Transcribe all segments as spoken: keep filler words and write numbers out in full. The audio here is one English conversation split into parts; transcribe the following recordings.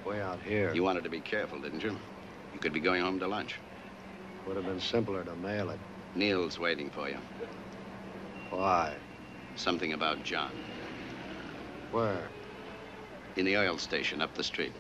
Way out here. You wanted to be careful, didn't you? You could be going home to lunch. Would have been simpler to mail it. Neil's waiting for you. Why? Something about John. Where? In the oil station up the street.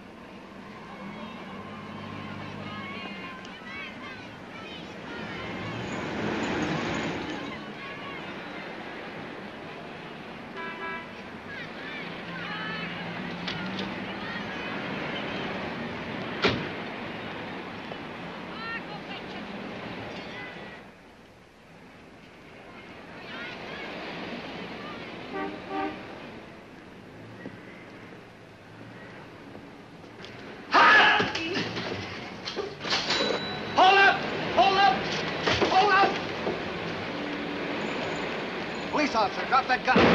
Officer, drop that gun.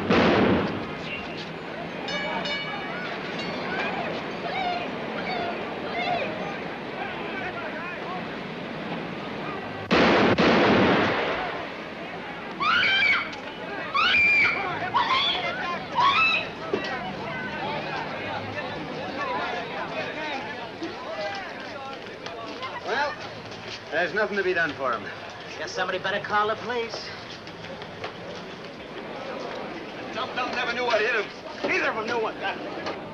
Well, there's nothing to be done for him. Guess somebody better call the police. Jumped up, never knew what hit him. Neither of them knew what got him.